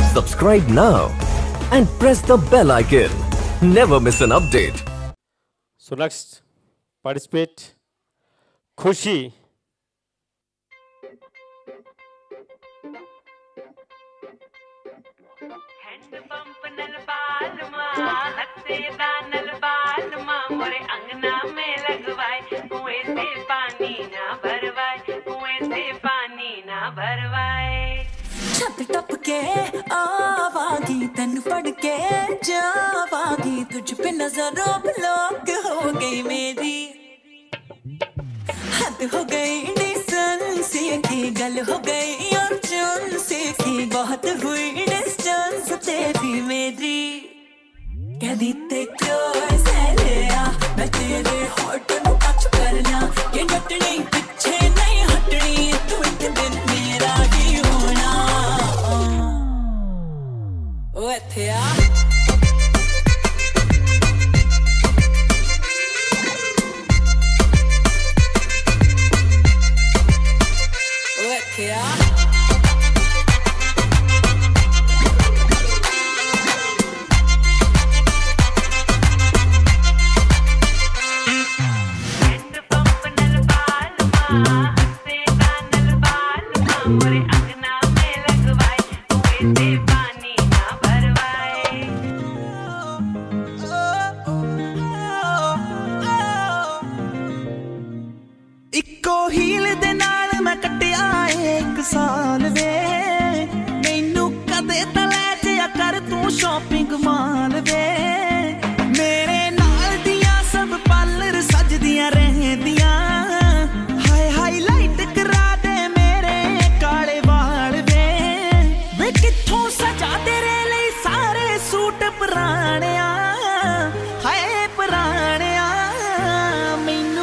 Subscribe now and press the bell icon. Never miss an update. So next, participate Khushi. छत टप के आवागी तन पढ़ के जावागी तुझ पे नजरों ब्लॉक हो गई मेरी हद हो गई डिस्टेंस की गल हो गई और चुन से की बहुत हुई डिस्टेंस तेरी मेरी कह दी ते क्लोज है लिया मैं तेरे हॉट को टच करना कि डटनी पीछे नहीं हटनी तू एक दिन मेरा ही होना ओ एथिया ओ एथिया इको हील दे नाल मैं कटिया एक साल वे मैनू कदे तले जिया कर तू शॉपिंग माल वे मेरे नाल दियां सब पार्लर सजदियां रहंदियां हाय हाईलाइट करा दे मेरे काले वाल वे कित्थों सजा तेरे लिए सारे सूट पुराने हाय पुराने मैनू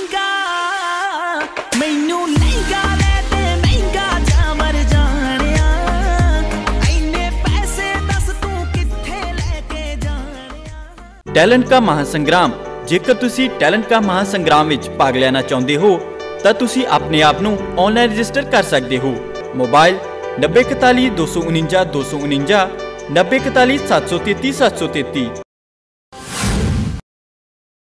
लहंगा ले ते महंगा जा मर जाने इन्ने पैसे दस तू कित्थे लेके जाने। टैलेंट का महासंग्राम जेकर तुसी टैलेंट का महासंग्राम विच भाग लेना चाहते हो तो तुसी अपने आप नू ऑनलाइन रजिस्टर कर सकते हो। मोबाइल 9041 249 249 9041 733 733।